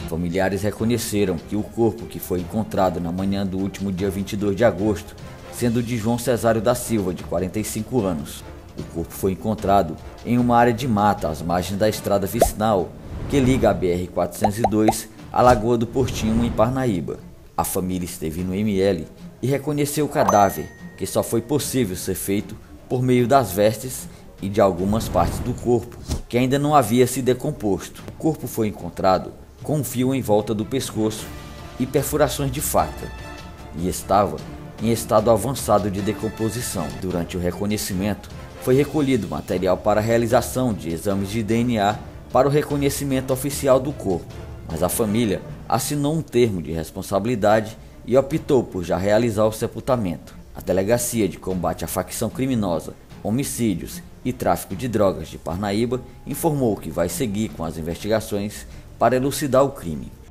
Familiares reconheceram que o corpo que foi encontrado na manhã do último dia 22 de agosto, sendo de João Cesário da Silva, de 45 anos. O corpo foi encontrado em uma área de mata às margens da estrada vicinal que liga a BR-402 à Lagoa do Portinho, em Parnaíba. A família esteve no ML e reconheceu o cadáver, que só foi possível ser feito por meio das vestes e de algumas partes do corpo, que ainda não havia se decomposto. O corpo foi encontrado com um fio em volta do pescoço e perfurações de faca, e estava em estado avançado de decomposição. Durante o reconhecimento, foi recolhido material para a realização de exames de DNA para o reconhecimento oficial do corpo, mas a família assinou um termo de responsabilidade e optou por já realizar o sepultamento. A Delegacia de Combate à Facção Criminosa, Homicídios e Tráfico de Drogas de Parnaíba informou que vai seguir com as investigações para elucidar o crime.